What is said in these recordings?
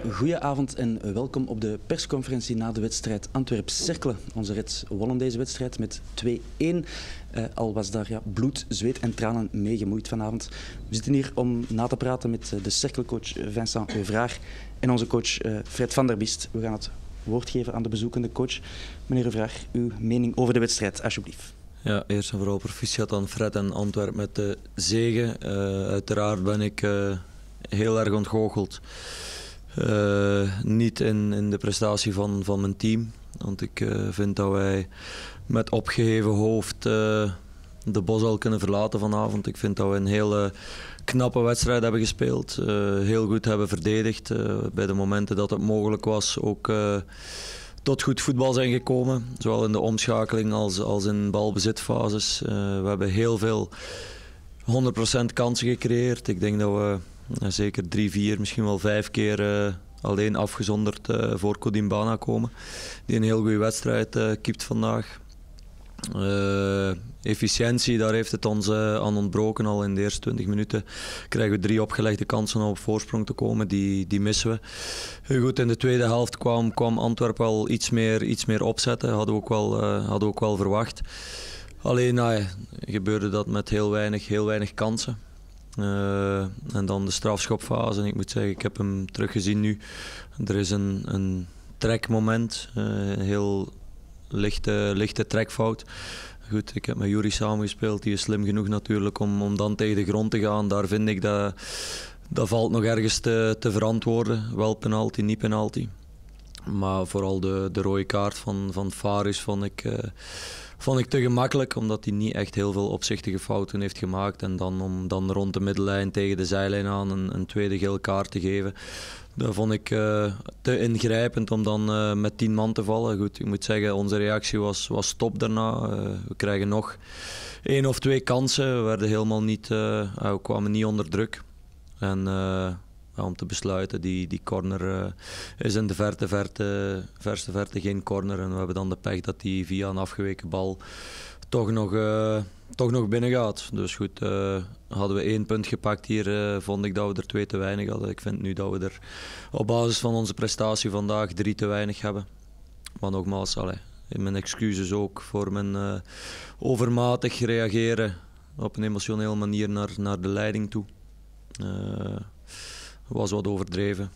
Goedenavond en welkom op de persconferentie na de wedstrijd Antwerp-Cercle. Onze Reds wonnen deze wedstrijd met 2-1. Al was daar bloed, zweet en tranen mee gemoeid vanavond. We zitten hier om na te praten met de Cercle-coach Vincent Euvraar en onze coach Fred van der Biest. We gaan het woord geven aan de bezoekende coach. Meneer Euvraar, uw mening over de wedstrijd, alsjeblieft. Ja, eerst en vooral proficiat aan Fred en Antwerp met de zege. Uiteraard ben ik heel erg ontgoocheld. Niet in de prestatie van mijn team. Want ik vind dat wij met opgeheven hoofd de Bosuil kunnen verlaten vanavond. Ik vind dat we een hele knappe wedstrijd hebben gespeeld. Heel goed hebben verdedigd. Bij de momenten dat het mogelijk was ook tot goed voetbal zijn gekomen. Zowel in de omschakeling als in balbezitfases. We hebben heel veel 100% kansen gecreëerd. Ik denk dat we zeker 3, 4, misschien wel 5 keer alleen afgezonderd voor Kodimbana komen. Die een heel goede wedstrijd kiept vandaag. Efficiëntie, daar heeft het ons aan ontbroken. Al in de eerste 20 minuten krijgen we 3 opgelegde kansen om op voorsprong te komen. Die missen we. Goed, in de tweede helft kwam Antwerp wel iets meer opzetten. Hadden we ook wel verwacht. Alleen gebeurde dat met heel weinig kansen. En dan de strafschopfase. En ik moet zeggen, ik heb hem teruggezien nu. Er is een trekmoment, een heel lichte trekfout. Goed, ik heb met Yuri samengespeeld, die is slim genoeg natuurlijk om dan tegen de grond te gaan. Daar vind ik dat valt nog ergens te verantwoorden. Wel penalty, niet penalty. Maar vooral de rode kaart van Faris vond ik te gemakkelijk, omdat hij niet echt heel veel opzichtige fouten heeft gemaakt. En om dan rond de middellijn tegen de zijlijn aan een tweede gele kaart te geven, dat vond ik te ingrijpend om dan met 10 man te vallen. Goed, ik moet zeggen, onze reactie was top daarna. We krijgen nog 1 of 2 kansen. We werden helemaal niet, we kwamen niet onder druk. En om te besluiten, die corner is in de verste verte geen corner. En we hebben dan de pech dat die via een afgeweken bal toch nog binnen gaat. Dus goed, hadden we 1 punt gepakt hier, vond ik dat we er 2 te weinig hadden. Ik vind nu dat we er op basis van onze prestatie vandaag 3 te weinig hebben. Maar nogmaals, mijn excuses ook voor mijn overmatig reageren op een emotionele manier naar de leiding toe. Was wat overdreven,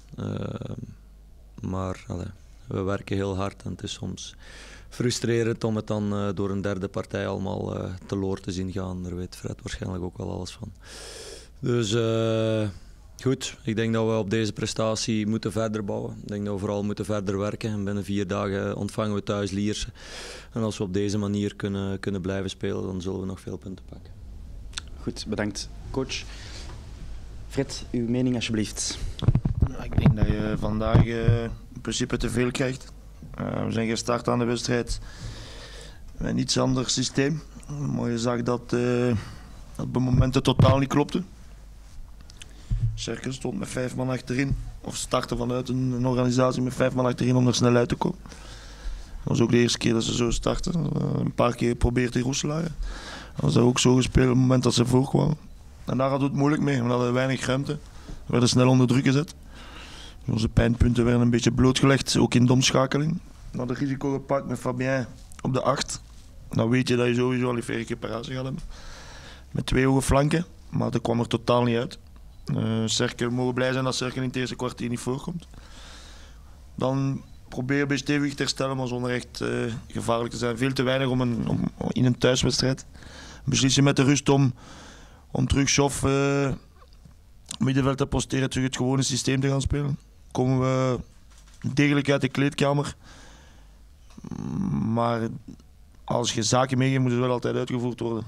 maar we werken heel hard en het is soms frustrerend om het dan door een derde partij allemaal teloor te zien gaan. Daar weet Fred waarschijnlijk ook wel alles van. Dus goed, ik denk dat we op deze prestatie moeten verder bouwen. Ik denk dat we vooral moeten verder werken en binnen 4 dagen ontvangen we thuis Lierse. En als we op deze manier kunnen blijven spelen, dan zullen we nog veel punten pakken. Goed, bedankt coach. Fred, uw mening alsjeblieft. Ik denk dat je vandaag in principe te veel krijgt. We zijn gestart aan de wedstrijd met een iets ander systeem. Maar je zag dat op momenten totaal niet klopte. Cercle stond met 5 man achterin. Of startte vanuit een organisatie met 5 man achterin om er snel uit te komen. Dat was ook de eerste keer dat ze zo startten. Een paar keer probeert die Roeselaar. Dat was dat ook zo gespeeld op het moment dat ze voorkwamen. En daar hadden we het moeilijk mee, want we hadden weinig ruimte. We werden snel onder druk gezet. Onze pijnpunten werden een beetje blootgelegd, ook in de omschakeling. We hadden risico gepakt met Fabien op de 8. Dan weet je dat je sowieso al een recuperatie gaat hebben. Met 2 hoge flanken, maar dat kwam er totaal niet uit. Cercle, we mogen blij zijn dat Cercle in het eerste kwartier niet voorkomt. Dan probeer je een beetje stevig te herstellen, maar zonder echt gevaarlijk te zijn. Veel te weinig om in een thuiswedstrijd. Beslissen met de rust om terug Schoff middenveld te posteren, terug het gewone systeem te gaan spelen. Komen we degelijk uit de kleedkamer. Maar als je zaken meegeeft, moet het wel altijd uitgevoerd worden.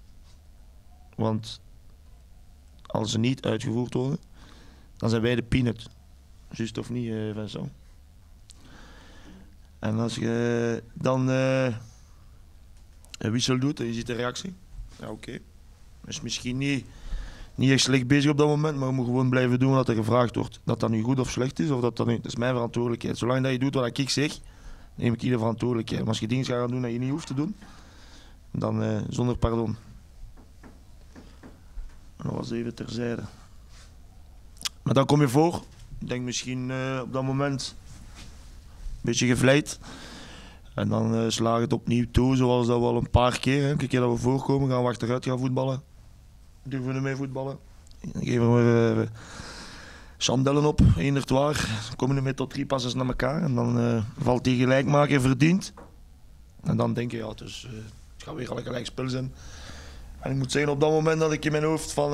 Want als ze niet uitgevoerd worden, dan zijn wij de peanut. Juist of niet, Vincent? En als je dan een wissel doet en je ziet de reactie, ja oké. Is misschien niet echt slecht bezig op dat moment, maar we moeten gewoon blijven doen wat er gevraagd wordt. Dat dat nu goed of slecht is, of dat niet, dat is mijn verantwoordelijkheid. Zolang dat je doet wat ik zeg, neem ik ieder verantwoordelijkheid. Maar als je dingen gaat gaan doen dat je niet hoeft te doen, dan zonder pardon. Dat was even terzijde. Maar dan kom je voor Ik denk misschien op dat moment een beetje gevleid. En dan slagen het opnieuw toe, zoals dat we al een paar keer. Hè. Elke keer dat we voorkomen, gaan we achteruit gaan voetballen. Durven we niet mee voetballen. Dan geven we Chandellen op, inderdaad. Dan komen we met tot 3 passes naar elkaar. En dan valt die gelijkmaker verdiend. En dan denk je, ja, dus, het gaat weer al een gelijk spel zijn. En ik moet zeggen, op dat moment dat ik in mijn hoofd van...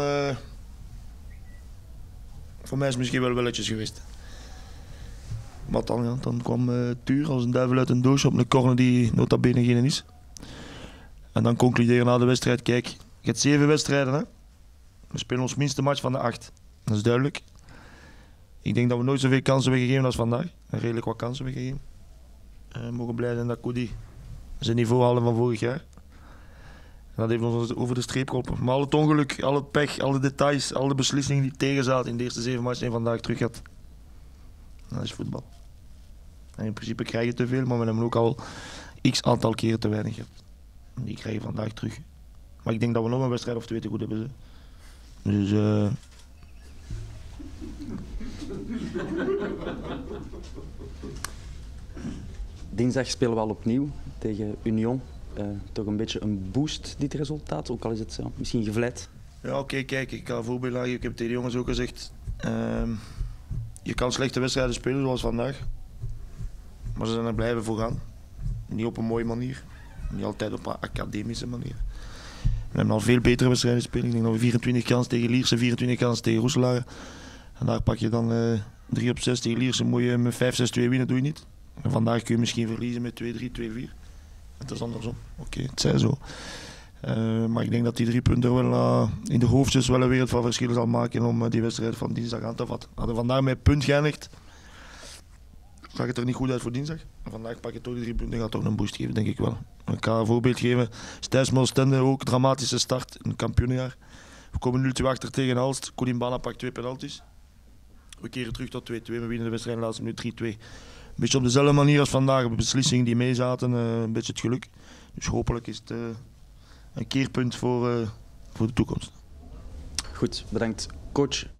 voor mij is het misschien wel welletjes geweest. Maar dan, ja, dan kwam Tuur als een duivel uit een doosje op een corner die nota bene geen is. En dan concluderen na de wedstrijd, kijk, je hebt 7 wedstrijden. Hè? We spelen ons minste match van de 8. Dat is duidelijk. Ik denk dat we nooit zoveel kansen hebben gegeven als vandaag. En redelijk wat kansen hebben gegeven. We mogen blij zijn dat Cody zijn niveau haalde van vorig jaar. En dat heeft ons over de streep geholpen. Maar al het ongeluk, al het pech, alle details, alle beslissingen die tegen zaten in de eerste 7 matchen en vandaag terug had. Dat is voetbal. En in principe krijg je te veel, maar we hebben ook al x aantal keren te weinig gehad. En die krijg je vandaag terug. Maar ik denk dat we nog een wedstrijd of 2 te goed hebben. Ze. Dus... Dinsdag spelen we al opnieuw tegen Union. Toch een beetje een boost, dit resultaat, ook al is het misschien gevleid. Ja, oké, kijk, ik kan een voorbeeld laten. Ik heb tegen de jongens ook gezegd, je kan slechte wedstrijden spelen zoals vandaag, maar ze zijn er blijven voor gaan. Niet op een mooie manier, niet altijd op een academische manier. We hebben al veel betere wedstrijden gespeeld. Ik denk dat we 24 kansen tegen Lierse, 24 kansen tegen Roeselaar. En daar pak je dan 3 op 6 tegen Lierse, moet je met 5-6-2 winnen, doe je niet. En vandaag kun je misschien verliezen met 2-3, 2-4. Het is andersom. Oké, het zij zo. Maar ik denk dat die 3 punten wel in de hoofdjes wel een wereld van verschil zal maken om die wedstrijd van dinsdag aan te vatten. Hadden we vandaag met punt geëindigd, zag het er niet goed uit voor dinsdag. En vandaag pak je toch die 3 punten, gaat toch een boost geven, denk ik wel. Ik ga een voorbeeld geven. Stijsmel Stende ook, dramatische start in het kampioenenjaar. We komen 0-2 achter tegen Aalst. Koulimbana pakt 2 penalties. We keren terug tot 2-2, we winnen de wedstrijd in de laatste minuut 3-2. Een beetje op dezelfde manier als vandaag, de beslissingen die mee zaten, een beetje het geluk. Dus hopelijk is het een keerpunt voor de toekomst. Goed, bedankt coach